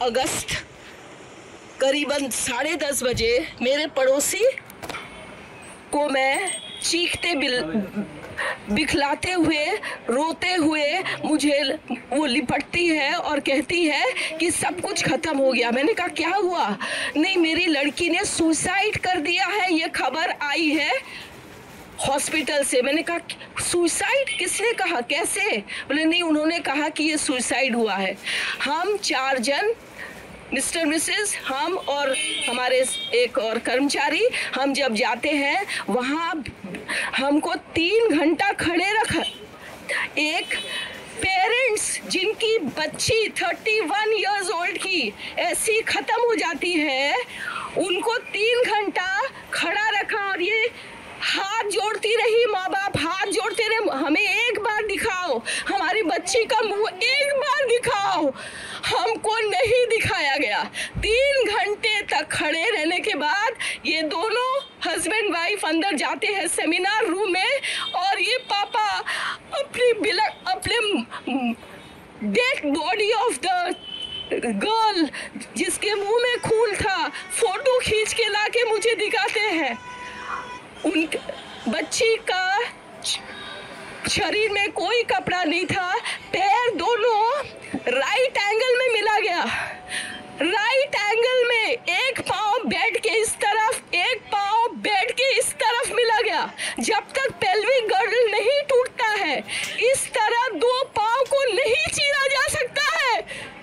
अगस्त करीबन 10:30 बजे मेरे पड़ोसी को मैं चीखते बिखलाते हुए रोते हुए मुझे वो लिपटती है और कहती है कि सब कुछ खत्म हो गया। मैंने कहा क्या हुआ? नहीं, मेरी लड़की ने सुसाइड कर दिया है, ये खबर आई है हॉस्पिटल से। मैंने कहा सुसाइड? किसने कहा, कैसे? बोले नहीं, उन्होंने कहा कि ये सुसाइड हुआ है। हम 4 जन, मिस्टर मिसेस, हम और हमारे एक और कर्मचारी, हम जब जाते हैं वहाँ हमको 3 घंटा खड़े रखा। एक पेरेंट्स जिनकी बच्ची 31 इयर्स ओल्ड की ऐसी खत्म हो जाती है, उनको 3 घंटा खड़ा रखा और ये हाथ जोड़ती रही। माँ बाप हाथ जोड़ते रहे, हमें एक बार दिखाओ, हमारी बच्ची का मुंह एक बार दिखाओ। हमको नहीं दिखाया गया। 3 घंटे तक खड़े रहने के बाद ये दोनों हस्बैंड वाइफ अंदर जाते हैं सेमिनार रूम में और ये पापा अपने dead body of the girl जिसके मुंह में खून था फोटो खींच के लाके मुझे दिखाते हैं। उन बच्ची का शरीर में कोई कपड़ा नहीं था, पैर दोनों राइट एंगल में मिला गया। राइट एंगल में एक पाँव बेड के इस तरफ, एक पाँव बेड के इस तरफ मिला गया। जब तक पेल्विक गर्डल नहीं टूटता है, इस तरह 2 पाँव को नहीं चीरा जा सकता है।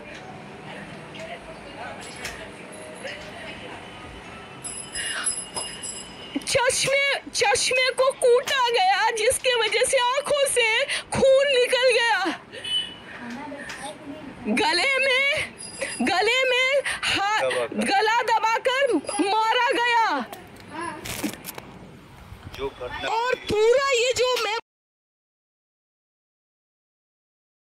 चश्मे को कूटा गया जिसके वजह से आंखों से खून निकल गया। गले में गला दबाकर मारा गया। और पूरा ये जो